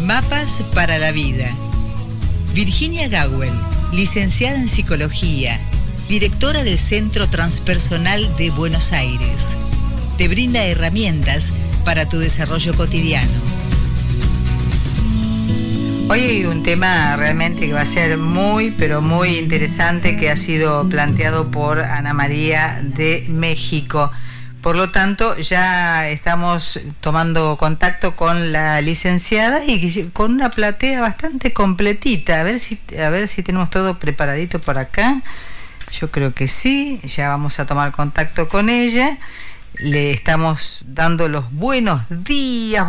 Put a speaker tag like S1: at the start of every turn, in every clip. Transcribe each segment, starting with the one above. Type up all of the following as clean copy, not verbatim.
S1: Mapas para la vida. Virginia Gawel, licenciada en Psicología, directora del Centro Transpersonal de Buenos Aires, te brinda herramientas para tu desarrollo cotidiano. Hoy hay un tema realmente que va a ser muy, pero muy interesante, que ha sido planteado por Ana María de México. Por lo tanto, ya estamos tomando contacto con la licenciada y con una platea bastante completita. A ver si tenemos todo preparadito por acá. Yo creo que sí. Ya vamos a tomar contacto con ella. Le estamos dando los buenos días.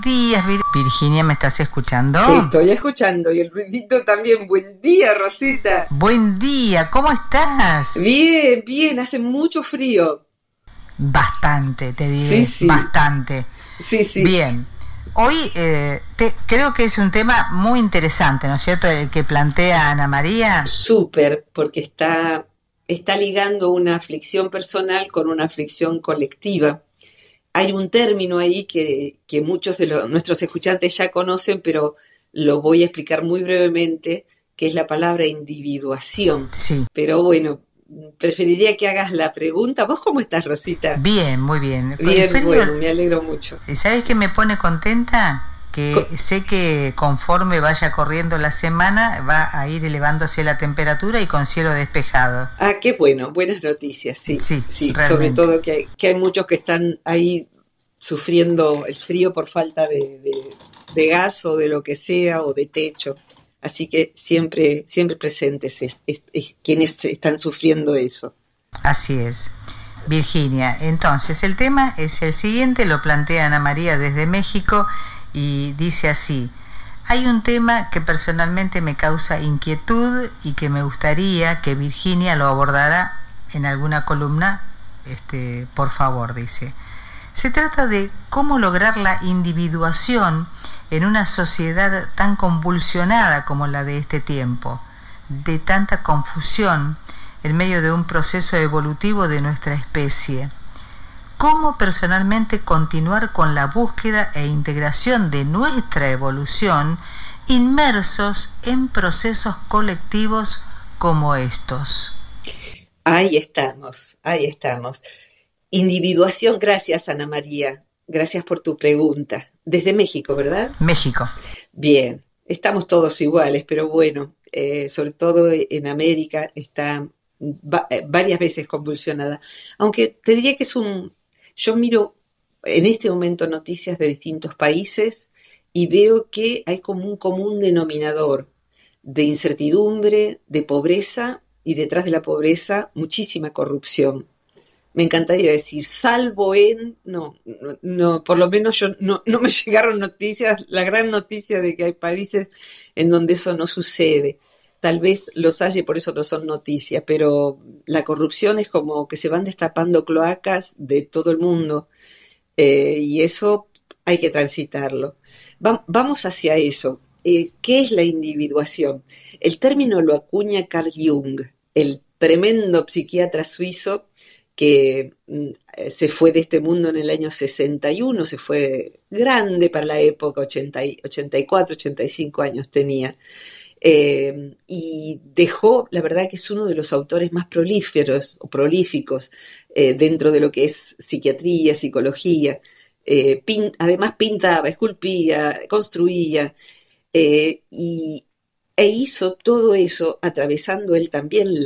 S1: Virginia, ¿me estás escuchando?
S2: Sí, estoy escuchando, y el ruidito también. Buen día, Rosita.
S1: Buen día, ¿cómo estás?
S2: Bien, hace mucho frío.
S1: Bastante, te diré, sí. Bastante.
S2: Sí.
S1: Bien, hoy creo que es un tema muy interesante, ¿no es cierto?, el que plantea Ana María.
S2: Súper, porque está ligando una aflicción personal con una aflicción colectiva. Hay un término ahí que muchos de nuestros escuchantes ya conocen, pero lo voy a explicar muy brevemente, que es la palabra individuación.
S1: Sí.
S2: Pero bueno, preferiría que hagas la pregunta. ¿Vos cómo estás, Rosita?
S1: Bien, muy bien.
S2: Bien, bueno, me alegro mucho.
S1: ¿Sabes qué me pone contenta? Que sé que conforme vaya corriendo la semana va a ir elevándose la temperatura y con cielo despejado.
S2: Ah, qué bueno, buenas noticias, sí. Sobre todo que hay muchos que están ahí sufriendo el frío por falta de gas o de lo que sea, o de techo. Así que siempre presentes es quienes están sufriendo eso.
S1: Así es. Virginia, entonces el tema es el siguiente, lo plantea Ana María desde México y dice así: hay un tema que personalmente me causa inquietud y que me gustaría que Virginia lo abordara en alguna columna, por favor, dice. Se trata de cómo lograr la individuación en una sociedad tan convulsionada como la de este tiempo, de tanta confusión en medio de un proceso evolutivo de nuestra especie. ¿Cómo personalmente continuar con la búsqueda e integración de nuestra evolución inmersos en procesos colectivos como estos?
S2: Ahí estamos. Individuación, gracias, Ana María. Gracias por tu pregunta. Desde México, ¿verdad?
S1: México.
S2: Bien, estamos todos iguales, pero bueno, sobre todo en América está varias veces convulsionada. Aunque te diría que yo miro en este momento noticias de distintos países y veo que hay como un común denominador de incertidumbre, de pobreza, y detrás de la pobreza muchísima corrupción. Me encantaría decir, salvo no, por lo menos no me llegaron noticias, la gran noticia de que hay países en donde eso no sucede. Tal vez los haya y por eso no son noticias, pero la corrupción es como que se van destapando cloacas de todo el mundo, y eso hay que transitarlo. Vamos hacia eso. ¿Qué es la individuación? El término lo acuña Carl Jung, el tremendo psiquiatra suizo que se fue de este mundo en el año 61, se fue grande para la época, 84, 85 años tenía, y dejó, la verdad que es uno de los autores más prolíficos dentro de lo que es psiquiatría, psicología. Además pintaba, esculpía, construía, e hizo todo eso atravesando él también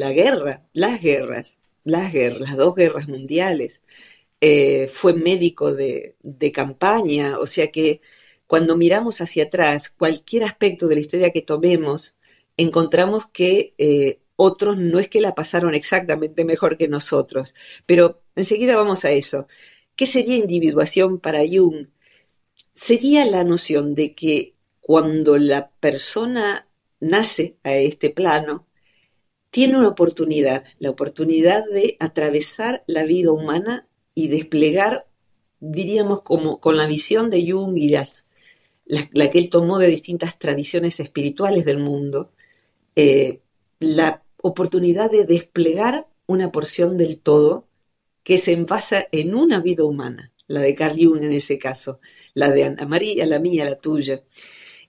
S2: las dos guerras mundiales. Fue médico de campaña, o sea que cuando miramos hacia atrás, cualquier aspecto de la historia que tomemos, encontramos que otros no es que la pasaron exactamente mejor que nosotros, pero enseguida vamos a eso. ¿Qué sería individuación para Jung? Sería la noción de que cuando la persona nace a este plano, tiene una oportunidad, la oportunidad de atravesar la vida humana y desplegar, diríamos, como con la visión de Jung y la que él tomó de distintas tradiciones espirituales del mundo, la oportunidad de desplegar una porción del todo que se envasa en una vida humana, la de Carl Jung en ese caso, la de Ana María, la mía, la tuya.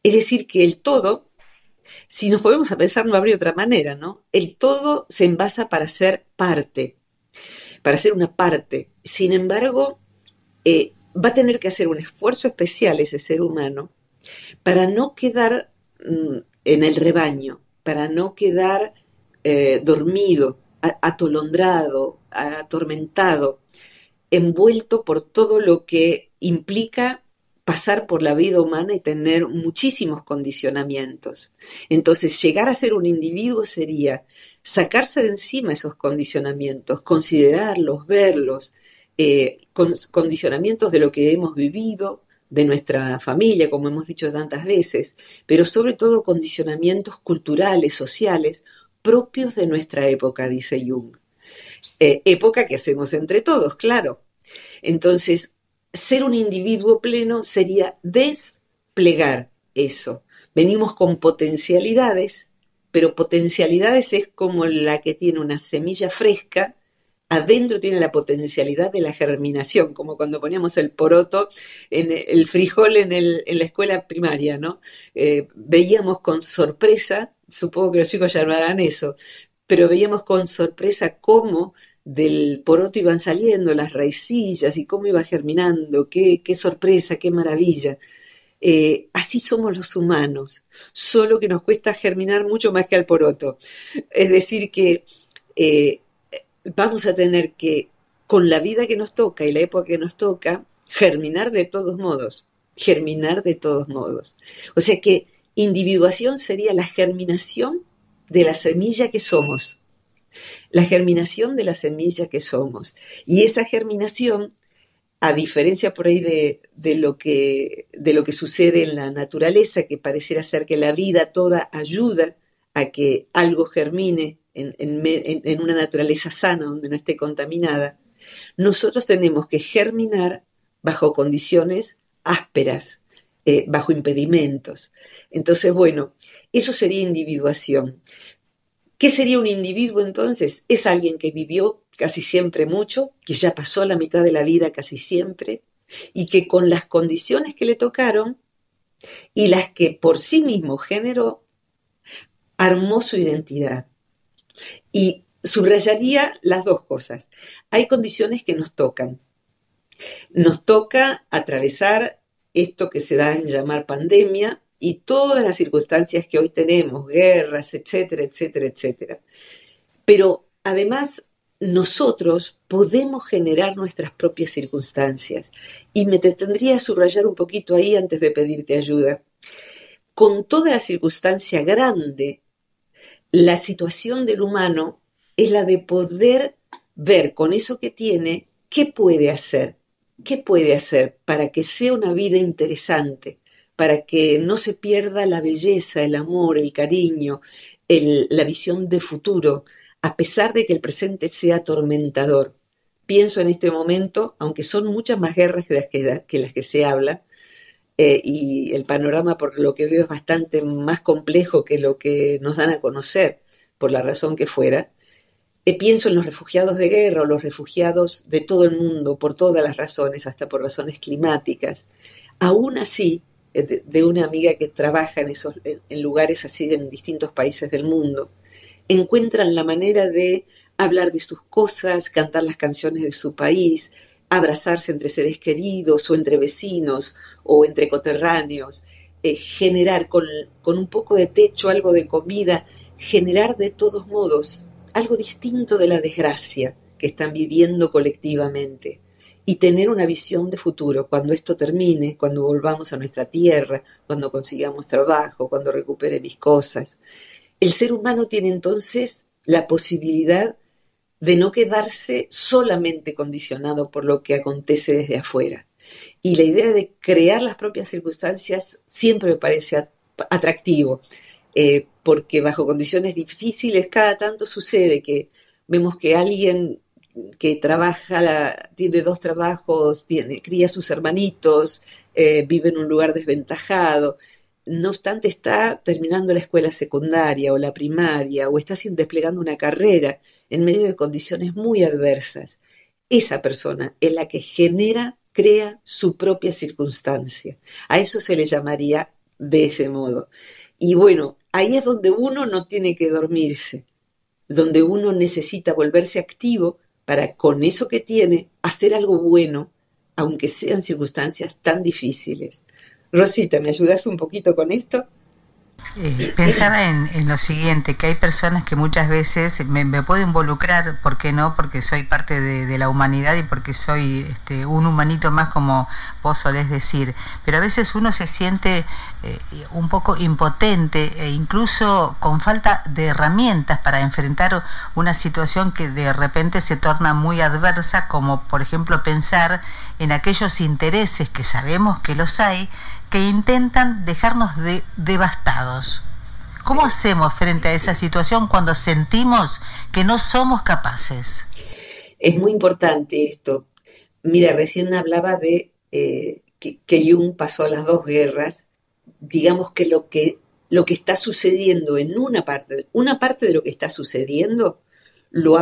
S2: Es decir, que el todo, si nos podemos a pensar, no habría otra manera, ¿no? El todo se envasa para ser parte, para ser una parte. Sin embargo, va a tener que hacer un esfuerzo especial ese ser humano para no quedar en el rebaño, para no quedar dormido, atolondrado, atormentado, envuelto por todo lo que implica pasar por la vida humana y tener muchísimos condicionamientos. Entonces, llegar a ser un individuo sería sacarse de encima esos condicionamientos, considerarlos, verlos, condicionamientos de lo que hemos vivido, de nuestra familia, como hemos dicho tantas veces, pero sobre todo condicionamientos culturales, sociales, propios de nuestra época, dice Jung. Época que hacemos entre todos, claro. Entonces, ser un individuo pleno sería desplegar eso. Venimos con potencialidades, pero potencialidades es como la que tiene una semilla fresca, adentro tiene la potencialidad de la germinación, como cuando poníamos el poroto, el frijol en la escuela primaria, ¿no? Veíamos con sorpresa, supongo que los chicos ya no harán eso, pero veíamos con sorpresa cómo del poroto iban saliendo las raicillas y cómo iba germinando, qué sorpresa, qué maravilla. Así somos los humanos, solo que nos cuesta germinar mucho más que al poroto. Es decir que vamos a tener que, con la vida que nos toca y la época que nos toca, germinar de todos modos, germinar de todos modos. O sea que individuación sería la germinación de la semilla que somos, la germinación de la semilla que somos. Y esa germinación, a diferencia por ahí de lo que sucede en la naturaleza, que pareciera ser que la vida toda ayuda a que algo germine en una naturaleza sana, donde no esté contaminada, nosotros tenemos que germinar bajo condiciones ásperas, bajo impedimentos. Entonces, bueno, eso sería individuación. ¿Qué sería un individuo entonces? Es alguien que vivió casi siempre mucho, que ya pasó la mitad de la vida casi siempre, y que con las condiciones que le tocaron y las que por sí mismo generó, armó su identidad. Y subrayaría las dos cosas. Hay condiciones que nos tocan. Nos toca atravesar esto que se da en llamar pandemia y todas las circunstancias que hoy tenemos, guerras, etcétera, etcétera, etcétera. Pero además nosotros podemos generar nuestras propias circunstancias. Y me tendría a subrayar un poquito ahí antes de pedirte ayuda. Con toda la circunstancia grande, la situación del humano es la de poder ver con eso que tiene qué puede hacer para que sea una vida interesante, para que no se pierda la belleza, el amor, el cariño, la visión de futuro, a pesar de que el presente sea atormentador. Pienso en este momento, aunque son muchas más guerras que las que se habla, y el panorama por lo que veo es bastante más complejo que lo que nos dan a conocer, por la razón que fuera. Pienso en los refugiados de guerra o los refugiados de todo el mundo, por todas las razones, hasta por razones climáticas. Aún así, de una amiga que trabaja en lugares así en distintos países del mundo, encuentran la manera de hablar de sus cosas, cantar las canciones de su país, abrazarse entre seres queridos o entre vecinos o entre coterráneos, generar con un poco de techo, algo de comida, generar de todos modos algo distinto de la desgracia que están viviendo colectivamente y tener una visión de futuro cuando esto termine, cuando volvamos a nuestra tierra, cuando consigamos trabajo, cuando recupere mis cosas. El ser humano tiene entonces la posibilidad de no quedarse solamente condicionado por lo que acontece desde afuera. Y la idea de crear las propias circunstancias siempre me parece atractivo, porque bajo condiciones difíciles cada tanto sucede que vemos que alguien que trabaja, tiene 2 trabajos, cría a sus hermanitos, vive en un lugar desventajado, no obstante está terminando la escuela secundaria o la primaria o está desplegando una carrera en medio de condiciones muy adversas. Esa persona es la que crea su propia circunstancia. A eso se le llamaría de ese modo. Y bueno, ahí es donde uno no tiene que dormirse, donde uno necesita volverse activo para con eso que tiene hacer algo bueno, aunque sean circunstancias tan difíciles. Rosita, ¿me ayudas un poquito con esto?
S1: Pensaba en lo siguiente, que hay personas que muchas veces me puedo involucrar, ¿por qué no? Porque soy parte de la humanidad y porque soy un humanito más, como vos solés decir, pero a veces uno se siente un poco impotente e incluso con falta de herramientas para enfrentar una situación que de repente se torna muy adversa, como por ejemplo pensar en aquellos intereses que sabemos que los hay, que intentan dejarnos devastados. ¿Cómo hacemos frente a esa situación cuando sentimos que no somos capaces?
S2: Es muy importante esto. Mira, recién hablaba de que Jung pasó a las dos guerras. Digamos que lo que está sucediendo en una parte de lo que está sucediendo, lo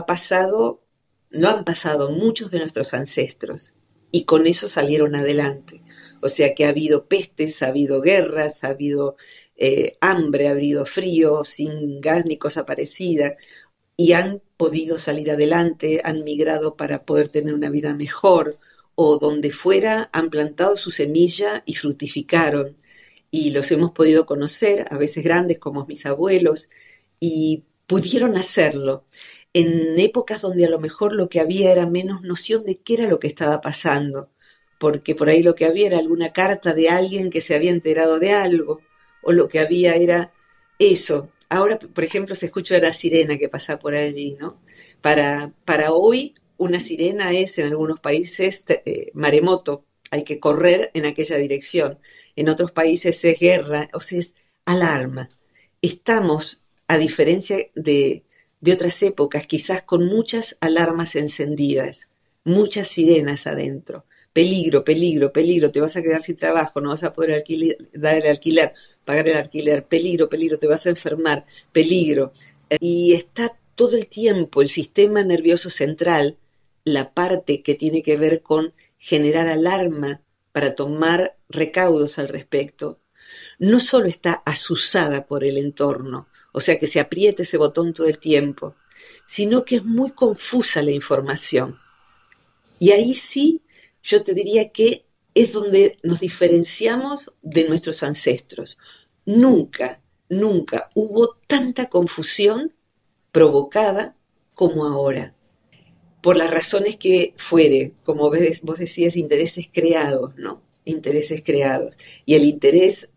S2: han pasado muchos de nuestros ancestros y con eso salieron adelante. O sea que ha habido pestes, ha habido guerras, ha habido hambre, ha habido frío, sin gas ni cosa parecida, y han podido salir adelante, han migrado para poder tener una vida mejor, o donde fuera han plantado su semilla y fructificaron, y los hemos podido conocer, a veces grandes como mis abuelos, y pudieron hacerlo en épocas donde a lo mejor lo que había era menos noción de qué era lo que estaba pasando, porque por ahí lo que había era alguna carta de alguien que se había enterado de algo, o lo que había era eso. Ahora, por ejemplo, se escucha la sirena que pasa por allí, ¿no? Para hoy, una sirena es en algunos países maremoto, hay que correr en aquella dirección. En otros países es guerra, o sea, es alarma. Estamos, a diferencia de otras épocas, quizás con muchas alarmas encendidas, muchas sirenas adentro. Peligro, peligro, peligro, te vas a quedar sin trabajo, no vas a poder dar el alquiler, pagar el alquiler, peligro, peligro, te vas a enfermar, peligro. Y está todo el tiempo el sistema nervioso central, la parte que tiene que ver con generar alarma para tomar recaudos al respecto, no solo está azuzada por el entorno, o sea que se apriete ese botón todo el tiempo, sino que es muy confusa la información. Y ahí sí, yo te diría que es donde nos diferenciamos de nuestros ancestros. Nunca, nunca hubo tanta confusión provocada como ahora, por las razones que fuere, como vos decías, intereses creados, ¿no? Intereses creados. Y el interés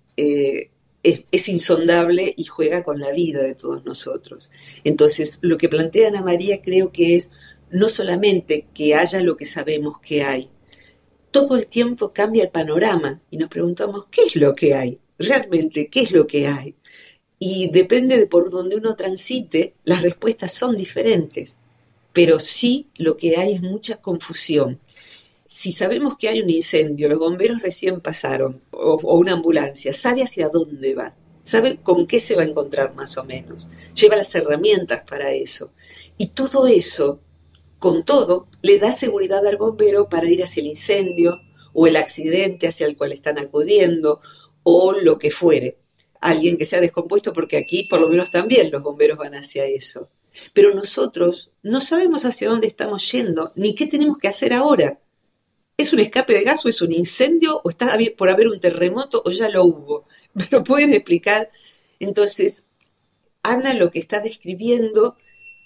S2: es insondable y juega con la vida de todos nosotros. Entonces, lo que plantea Ana María creo que es no solamente que haya lo que sabemos que hay, todo el tiempo cambia el panorama y nos preguntamos, ¿qué es lo que hay? Realmente, ¿qué es lo que hay? Y depende de por donde uno transite, las respuestas son diferentes, pero sí lo que hay es mucha confusión. Si sabemos que hay un incendio, los bomberos recién pasaron, o una ambulancia, sabe hacia dónde va, sabe con qué se va a encontrar más o menos, lleva las herramientas para eso. Y todo eso, con todo, le da seguridad al bombero para ir hacia el incendio o el accidente hacia el cual están acudiendo o lo que fuere. Alguien que se ha descompuesto, porque aquí por lo menos también los bomberos van hacia eso. Pero nosotros no sabemos hacia dónde estamos yendo, ni qué tenemos que hacer ahora. ¿Es un escape de gas o es un incendio o está por haber un terremoto o ya lo hubo? ¿Me lo pueden explicar? Entonces, Ana lo que está describiendo,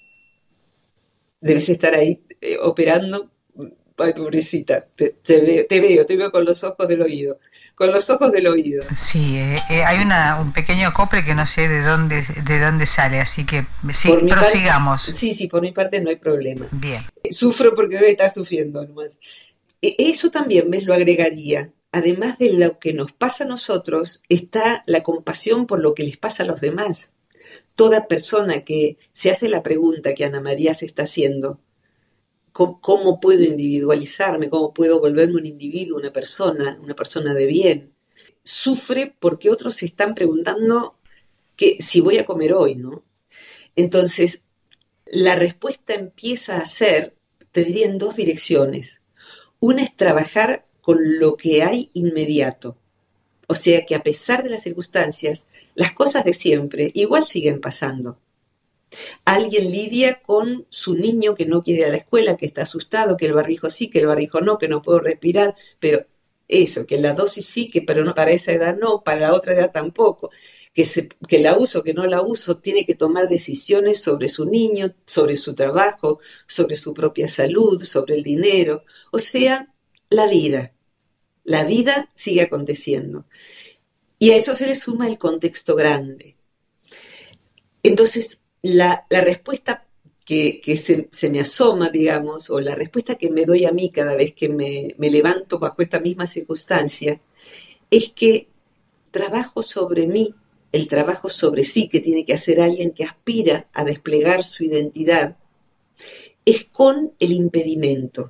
S2: debes estar ahí operando. Ay, pobrecita, te veo con los ojos del oído. Con los ojos del oído.
S1: Sí, hay un pequeño copre que no sé de dónde sale, así que sí, prosigamos.
S2: Sí, por mi parte no hay problema.
S1: Bien.
S2: Sufro porque debe estar sufriendo nomás. Eso también, ¿ves? Lo agregaría. Además de lo que nos pasa a nosotros, está la compasión por lo que les pasa a los demás. Toda persona que se hace la pregunta que Ana María se está haciendo, ¿cómo puedo individualizarme? ¿Cómo puedo volverme un individuo, una persona de bien? Sufre porque otros se están preguntando que si voy a comer hoy, ¿no? Entonces, la respuesta empieza a ser, te diría, en dos direcciones. Una es trabajar con lo que hay inmediato. O sea que a pesar de las circunstancias, las cosas de siempre igual siguen pasando. Alguien lidia con su niño que no quiere ir a la escuela, que está asustado, que el barbijo sí, que el barbijo no, que no puedo respirar, pero eso, que la dosis sí, pero no, para esa edad no, para la otra edad tampoco, que la uso, que no la uso, tiene que tomar decisiones sobre su niño, sobre su trabajo, sobre su propia salud, sobre el dinero. O sea, la vida sigue aconteciendo. Y a eso se le suma el contexto grande. Entonces, la respuesta que se me asoma, digamos, o la respuesta que me doy a mí cada vez que me levanto bajo esta misma circunstancia, es que trabajo sobre mí, el trabajo sobre sí que tiene que hacer alguien que aspira a desplegar su identidad, es con el impedimento.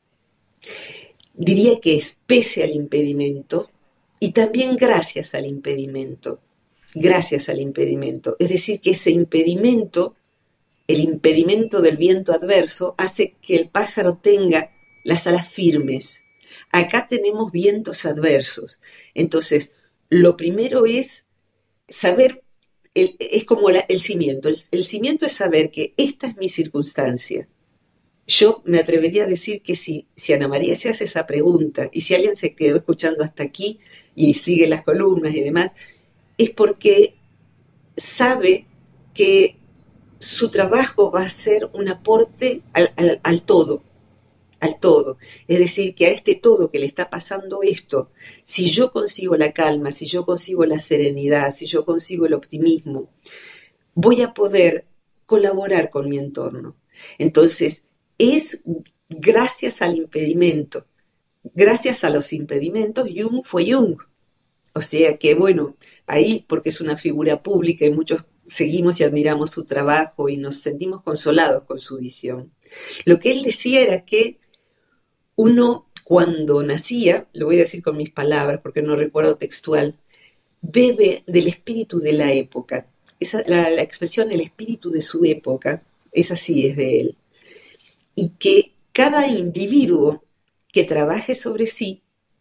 S2: Diría que es pese al impedimento y también gracias al impedimento. Gracias al impedimento. Es decir, que ese impedimento, el impedimento del viento adverso, hace que el pájaro tenga las alas firmes. Acá tenemos vientos adversos. Entonces, lo primero es saber, es como el cimiento. El cimiento es saber que esta es mi circunstancia. Yo me atrevería a decir que si Ana María se hace esa pregunta, y si alguien se quedó escuchando hasta aquí y sigue las columnas y demás, es porque sabe que su trabajo va a ser un aporte al todo. Es decir, que a este todo que le está pasando esto, si yo consigo la calma, si yo consigo la serenidad, si yo consigo el optimismo, voy a poder colaborar con mi entorno. Entonces, es gracias al impedimento, gracias a los impedimentos, Jung fue Jung. O sea que, bueno, ahí, porque es una figura pública y muchos seguimos y admiramos su trabajo y nos sentimos consolados con su visión. Lo que él decía era que uno, cuando nacía, lo voy a decir con mis palabras porque no recuerdo textual, bebe del espíritu de la época. La expresión el espíritu de su época, es así, es de él. Y que cada individuo que trabaje sobre sí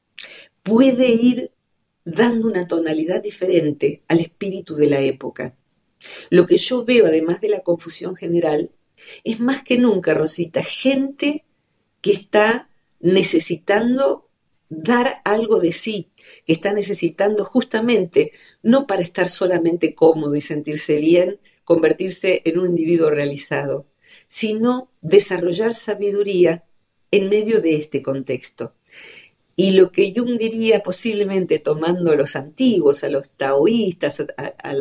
S2: puede ir dando una tonalidad diferente al espíritu de la época. Lo que yo veo, además de la confusión general, es más que nunca, Rosita, gente que está necesitando dar algo de sí, que está necesitando justamente, no para estar solamente cómodo y sentirse bien, convertirse en un individuo realizado, sino desarrollar sabiduría en medio de este contexto. Y lo que Jung diría, posiblemente tomando a los antiguos, a los taoístas, a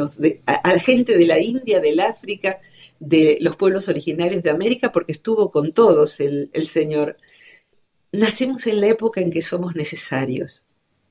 S2: la gente de la India, del África, de los pueblos originarios de América, porque estuvo con todos el Señor. Nacemos en la época en que somos necesarios.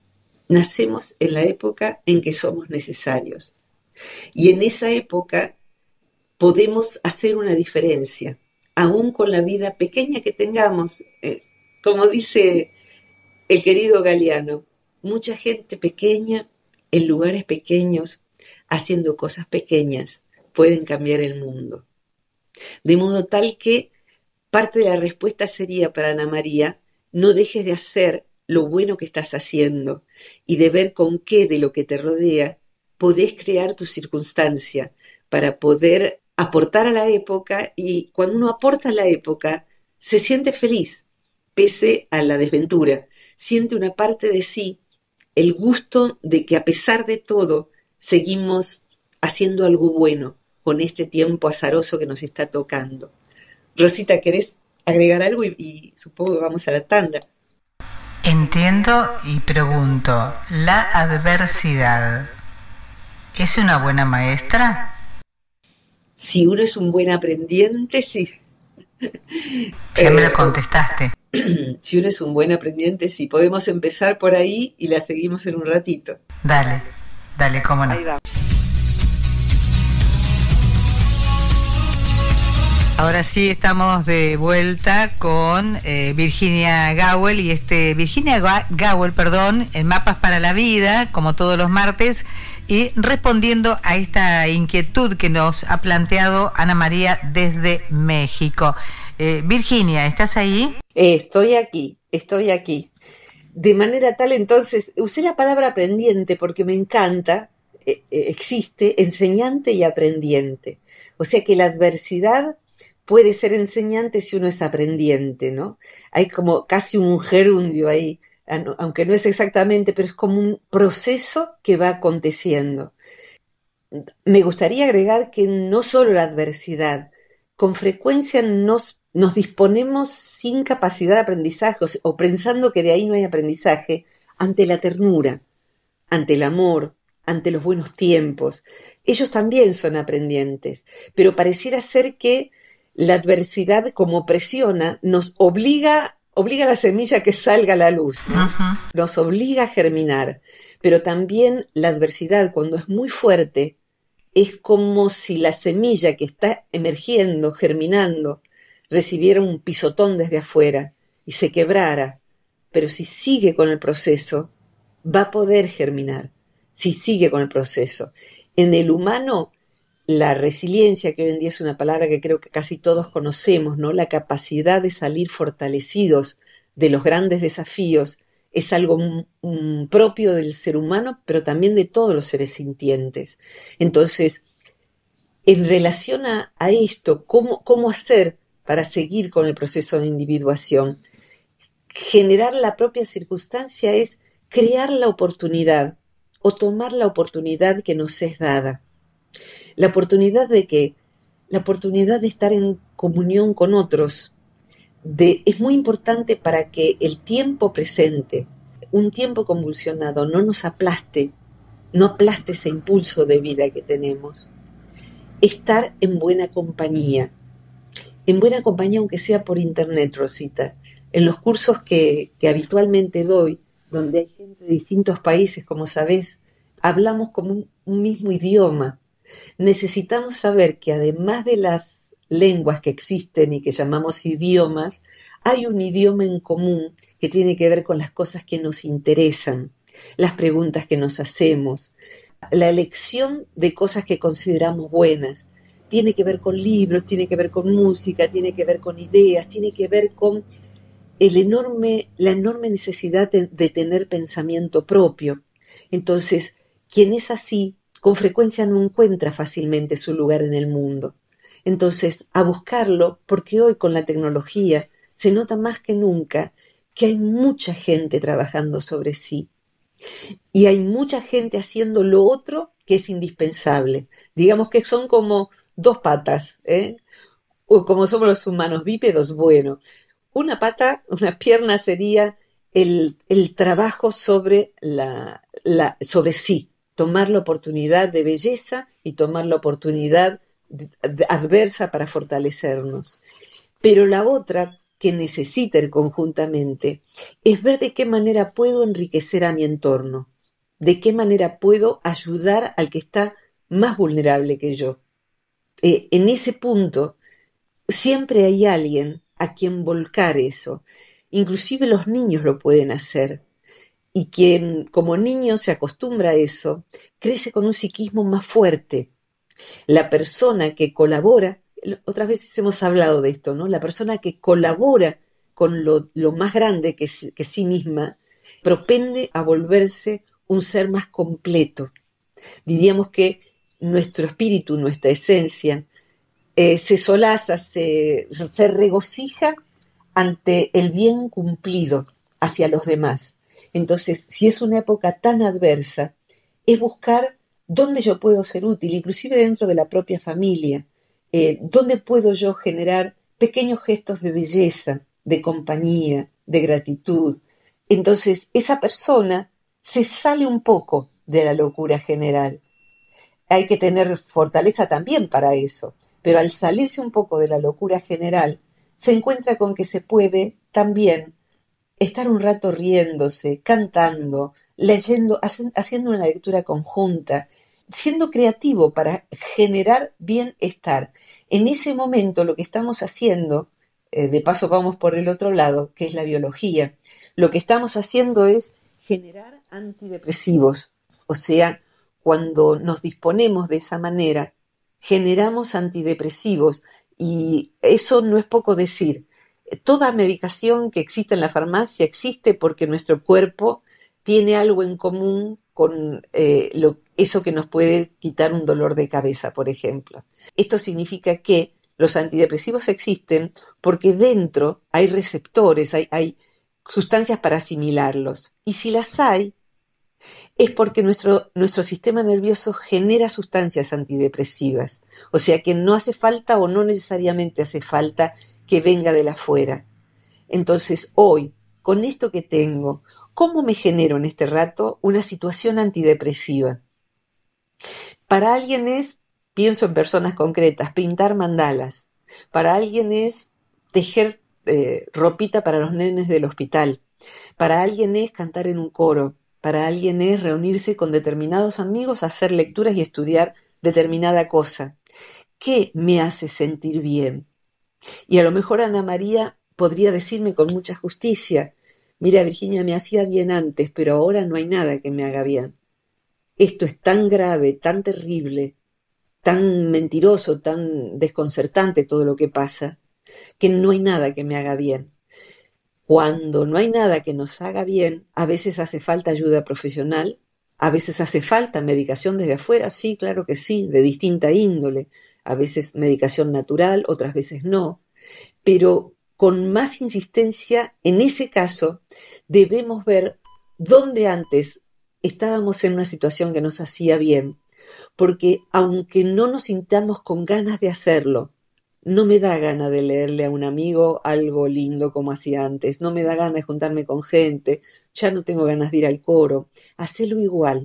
S2: Nacemos en la época en que somos necesarios. Y en esa época podemos hacer una diferencia, aún con la vida pequeña que tengamos. Como dice el querido Galeano, mucha gente pequeña, en lugares pequeños, haciendo cosas pequeñas, pueden cambiar el mundo. De modo tal que parte de la respuesta sería para Ana María, no dejes de hacer lo bueno que estás haciendo y de ver con qué de lo que te rodea podés crear tu circunstancia para poder aportar a la época, y cuando uno aporta a la época se siente feliz, pese a la desventura. Siente una parte de sí, el gusto de que a pesar de todo seguimos haciendo algo bueno con este tiempo azaroso que nos está tocando. Rosita, ¿querés agregar algo? Y supongo que vamos a la tanda.
S1: Entiendo y pregunto, ¿la adversidad es una buena maestra?
S2: Si uno es un buen aprendiente, sí.
S1: Ya me lo contestaste.
S2: Si uno es un buen aprendiente, sí. Podemos empezar por ahí y la seguimos en un ratito.
S1: Dale, cómo no.
S2: Ahí va.
S1: Ahora sí estamos de vuelta con Virginia Gawel y Virginia Gawel, en Mapas para la Vida, como todos los martes, y respondiendo a esta inquietud que nos ha planteado Ana María desde México. Virginia, ¿estás ahí?
S2: Estoy aquí. De manera tal, entonces, usé la palabra aprendiente porque me encanta, existe enseñante y aprendiente. O sea que la adversidad puede ser enseñante si uno es aprendiente, ¿no? Hay como casi un gerundio ahí, aunque no es exactamente, pero es como un proceso que va aconteciendo. Me gustaría agregar que no solo la adversidad, con frecuencia nos disponemos sin capacidad de aprendizaje o pensando que de ahí no hay aprendizaje ante la ternura, ante el amor, ante los buenos tiempos. Ellos también son aprendientes, pero pareciera ser que la adversidad, como presiona, nos obliga a la semilla a que salga a la luz, ¿no? Uh-huh. Nos obliga a germinar, pero también la adversidad, cuando es muy fuerte, es como si la semilla que está emergiendo, germinando, recibiera un pisotón desde afuera y se quebrara, pero si sigue con el proceso, va a poder germinar, si sigue con el proceso. En el humano, la resiliencia, que hoy en día es una palabra que creo que casi todos conocemos, ¿no? La capacidad de salir fortalecidos de los grandes desafíos, es algo propio del ser humano, pero también de todos los seres sintientes. Entonces, en relación a esto, ¿cómo hacer para seguir con el proceso de individuación? Generar la propia circunstancia es crear la oportunidad o tomar la oportunidad que nos es dada. ¿La oportunidad de qué? La oportunidad de estar en comunión con otros. Es muy importante para que el tiempo presente, un tiempo convulsionado, no nos aplaste, no aplaste ese impulso de vida que tenemos. Estar en buena compañía aunque sea por internet, Rosita. En los cursos que habitualmente doy, donde hay gente de distintos países, como sabés, hablamos como un mismo idioma. Necesitamos saber que además de las lenguas que existen y que llamamos idiomas, hay un idioma en común que tiene que ver con las cosas que nos interesan, las preguntas que nos hacemos, la elección de cosas que consideramos buenas. Tiene que ver con libros, tiene que ver con música, tiene que ver con ideas, tiene que ver con la enorme necesidad de tener pensamiento propio. Entonces, quien es así, con frecuencia no encuentra fácilmente su lugar en el mundo. Entonces, a buscarlo, porque hoy con la tecnología se nota más que nunca que hay mucha gente trabajando sobre sí. Y hay mucha gente haciendo lo otro que es indispensable. Digamos que son como dos patas, o como somos los humanos bípedos, bueno. Una pierna sería el trabajo sobre sobre sí, tomar la oportunidad de belleza y tomar la oportunidad adversa para fortalecernos. Pero la otra, que necesita ir conjuntamente, es ver de qué manera puedo enriquecer a mi entorno, de qué manera puedo ayudar al que está más vulnerable que yo. En ese punto, siempre hay alguien a quien volcar eso. Inclusive los niños lo pueden hacer. Y quien como niño se acostumbra a eso, crece con un psiquismo más fuerte. La persona que colabora, otras veces hemos hablado de esto, ¿no? La persona que colabora con lo más grande que sí misma, propende a volverse un ser más completo. Diríamos que nuestro espíritu, nuestra esencia, se solaza, se regocija ante el bien cumplido hacia los demás. Entonces, si es una época tan adversa, es buscar dónde yo puedo ser útil, inclusive dentro de la propia familia, dónde puedo yo generar pequeños gestos de belleza, de compañía, de gratitud. Entonces, esa persona se sale un poco de la locura general. Hay que tener fortaleza también para eso, pero al salirse un poco de la locura general, se encuentra con que se puede también estar un rato riéndose, cantando, leyendo, haciendo una lectura conjunta, siendo creativo para generar bienestar. En ese momento lo que estamos haciendo, de paso vamos por el otro lado, que es la biología, lo que estamos haciendo es generar antidepresivos. O sea, cuando nos disponemos de esa manera, generamos antidepresivos y eso no es poco decir. Toda medicación que existe en la farmacia existe porque nuestro cuerpo tiene algo en común con eso que nos puede quitar un dolor de cabeza, por ejemplo. Esto significa que los antidepresivos existen porque dentro hay receptores, hay sustancias para asimilarlos. Y si las hay, es porque nuestro sistema nervioso genera sustancias antidepresivas. O sea que no hace falta o no necesariamente hace falta que venga de la afuera. Entonces hoy, con esto que tengo, ¿cómo me genero en este rato una situación antidepresiva? Para alguien es, pienso en personas concretas, pintar mandalas. Para alguien es tejer ropita para los nenes del hospital. Para alguien es cantar en un coro. Para alguien es reunirse con determinados amigos, hacer lecturas y estudiar determinada cosa. ¿Qué me hace sentir bien? Y a lo mejor Ana María podría decirme con mucha justicia, mira Virginia, me hacía bien antes, pero ahora no hay nada que me haga bien. Esto es tan grave, tan terrible, tan mentiroso, tan desconcertante todo lo que pasa, que no hay nada que me haga bien. Cuando no hay nada que nos haga bien, a veces hace falta ayuda profesional, a veces hace falta medicación desde afuera, sí, claro que sí, de distinta índole, a veces medicación natural, otras veces no, pero con más insistencia, en ese caso, debemos ver dónde antes estábamos en una situación que nos hacía bien, porque aunque no nos sintamos con ganas de hacerlo, no me da gana de leerle a un amigo algo lindo como hacía antes, no me da gana de juntarme con gente, ya no tengo ganas de ir al coro. Hacelo igual,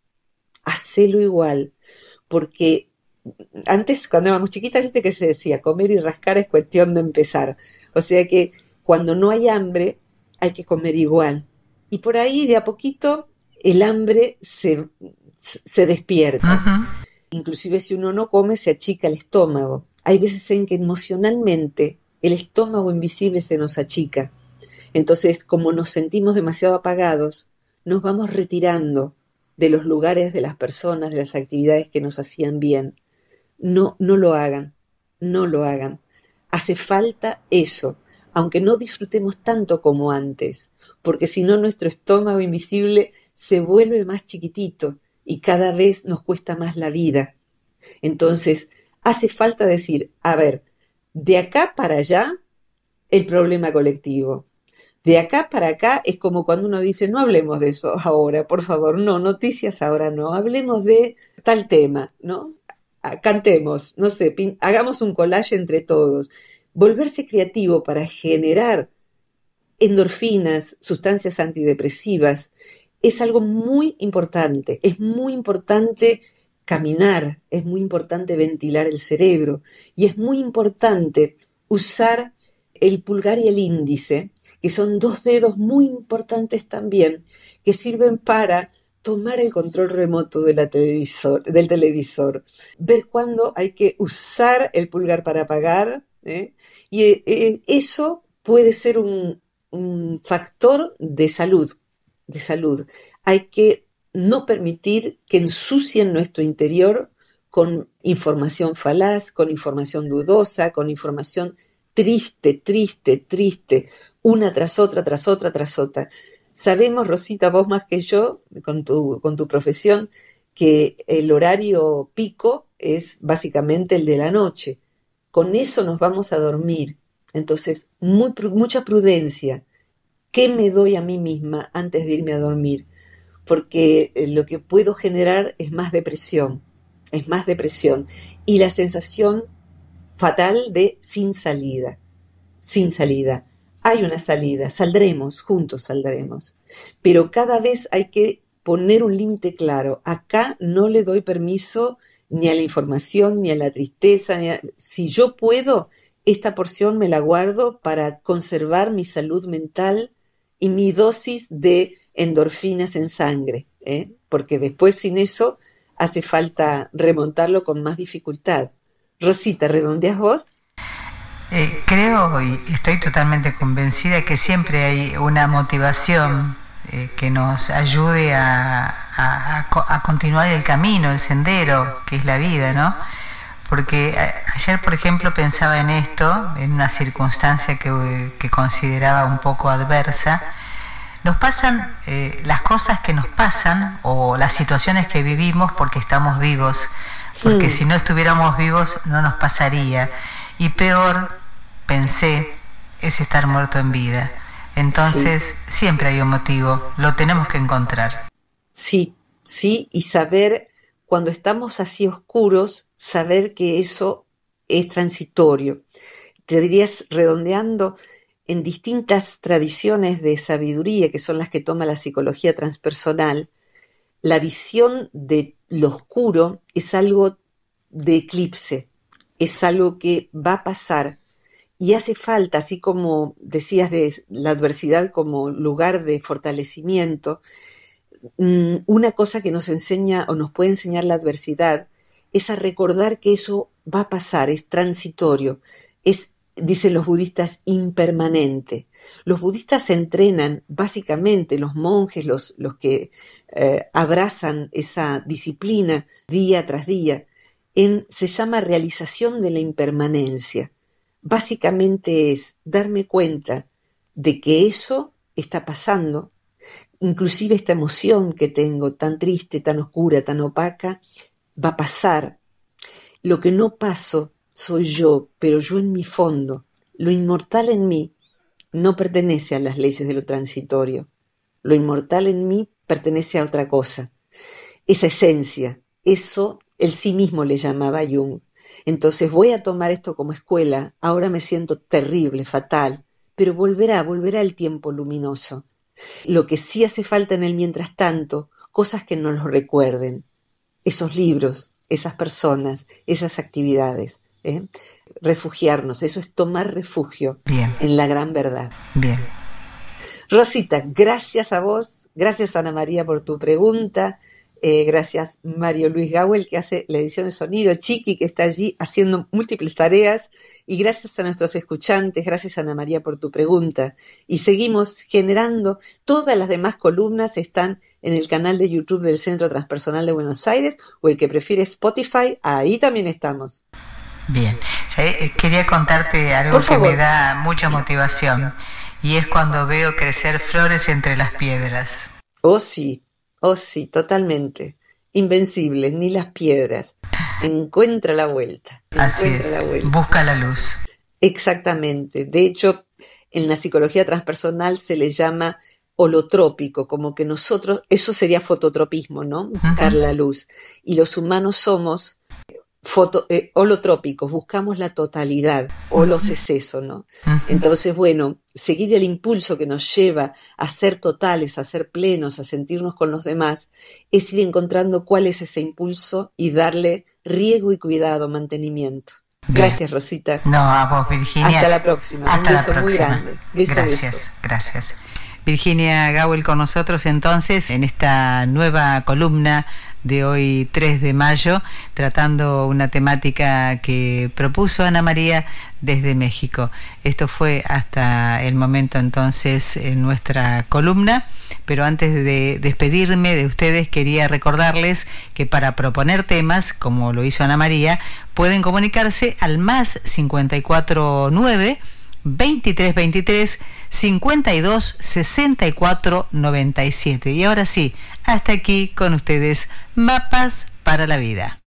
S2: porque antes cuando éramos chiquitas, viste que se decía, comer y rascar es cuestión de empezar. O sea que cuando no hay hambre, hay que comer igual. Y por ahí de a poquito el hambre se despierta. Uh-huh. Inclusive si uno no come, se achica el estómago. Hay veces en que emocionalmente el estómago invisible se nos achica. Entonces, como nos sentimos demasiado apagados, nos vamos retirando de los lugares, de las personas, de las actividades que nos hacían bien. No lo hagan, no lo hagan. Hace falta eso, aunque no disfrutemos tanto como antes, porque si no nuestro estómago invisible se vuelve más chiquitito y cada vez nos cuesta más la vida. Entonces, hace falta decir, a ver, de acá para allá, el problema colectivo. De acá para acá es como cuando uno dice, no hablemos de eso ahora, por favor, no, noticias ahora no, hablemos de tal tema, ¿no? Cantemos, no sé, hagamos un collage entre todos. Volverse creativo para generar endorfinas, sustancias antidepresivas, es algo muy importante. Es muy importante caminar, es muy importante ventilar el cerebro y es muy importante usar el pulgar y el índice, que son dos dedos muy importantes también, que sirven para tomar el control remoto del televisor, ver cuándo hay que usar el pulgar para apagar, y eso puede ser un factor de salud. Hay que no permitir que ensucien nuestro interior con información falaz, con información dudosa, con información triste, una tras otra. Sabemos, Rosita, vos más que yo, con tu profesión, que el horario pico es básicamente el de la noche. Con eso nos vamos a dormir. Entonces, mucha prudencia. ¿Qué me doy a mí misma antes de irme a dormir? Porque lo que puedo generar es más depresión. Y la sensación fatal de sin salida. Hay una salida, juntos saldremos, pero cada vez hay que poner un límite claro. Acá no le doy permiso ni a la información, ni a la tristeza, si yo puedo, esta porción me la guardo para conservar mi salud mental y mi dosis de endorfinas en sangre, porque después sin eso hace falta remontarlo con más dificultad. Rosita, ¿redondeas vos?
S1: Creo y estoy totalmente convencida que siempre hay una motivación que nos ayude a continuar el camino, el sendero, que es la vida, ¿no? porque ayer, por ejemplo, pensaba en esto, en una circunstancia que consideraba un poco adversa. Nos pasan las cosas que nos pasan o las situaciones que vivimos porque estamos vivos, porque si no estuviéramos vivos no nos pasaría. Y peor, pensé, es estar muerto en vida. Entonces siempre hay un motivo, lo tenemos que encontrar.
S2: Sí, y saber, cuando estamos así oscuros, saber que eso es transitorio. Te dirías, redondeando, en distintas tradiciones de sabiduría, que son las que toma la psicología transpersonal, la visión de lo oscuro es algo de eclipse, es algo que va a pasar y hace falta, así como decías de la adversidad como lugar de fortalecimiento, una cosa que nos enseña o nos puede enseñar la adversidad es a recordar que eso va a pasar, es transitorio, es, dicen los budistas, impermanente. Los budistas se entrenan, básicamente los monjes, los que abrazan esa disciplina día tras día, se llama realización de la impermanencia. Básicamente es darme cuenta de que eso está pasando, inclusive esta emoción que tengo tan triste, tan oscura, tan opaca, va a pasar. Lo que no paso soy yo, pero yo en mi fondo, lo inmortal en mí no pertenece a las leyes de lo transitorio. Lo inmortal en mí pertenece a otra cosa. Esa esencia, eso el sí mismo le llamaba Jung. Entonces voy a tomar esto como escuela. Ahora me siento terrible, fatal, pero volverá el tiempo luminoso. Lo que sí hace falta en el mientras tanto, cosas que nos lo recuerden. Esos libros, esas personas, esas actividades. Refugiarnos, eso es tomar refugio en la gran verdad.
S1: Bien.
S2: Rosita, gracias a vos, gracias Ana María por tu pregunta, gracias Mario Luis Gawel que hace la edición de sonido, Chiqui que está allí haciendo múltiples tareas, y gracias a nuestros escuchantes, gracias Ana María por tu pregunta, y seguimos generando. Todas las demás columnas están en el canal de YouTube del Centro Transpersonal de Buenos Aires, o el que prefiere Spotify, ahí también estamos.
S1: Bien, quería contarte algo que me da mucha motivación, y es cuando veo crecer flores entre las piedras.
S2: Oh sí, totalmente. Invencibles, ni las piedras. Encuentra la vuelta.
S1: Así es, busca la luz.
S2: Exactamente. De hecho, en la psicología transpersonal se le llama holotrópico, como que nosotros, eso sería fototropismo, ¿no? Buscar la luz. Y los humanos somos holotrópicos, buscamos la totalidad, holos es eso, ¿no? Entonces, bueno, seguir el impulso que nos lleva a ser totales, a ser plenos, a sentirnos con los demás, es ir encontrando cuál es ese impulso y darle riego y cuidado, mantenimiento. Bien. Gracias, Rosita.
S1: No, a vos, Virginia.
S2: Hasta la próxima. Un beso muy grande.
S1: Gracias. Virginia Gawel con nosotros entonces en esta nueva columna de hoy 3 de mayo, tratando una temática que propuso Ana María desde México. Esto fue hasta el momento entonces en nuestra columna, pero antes de despedirme de ustedes quería recordarles que para proponer temas, como lo hizo Ana María, pueden comunicarse al más 549 2323 52 64 97. Y ahora sí, hasta aquí con ustedes, Mapas para la Vida.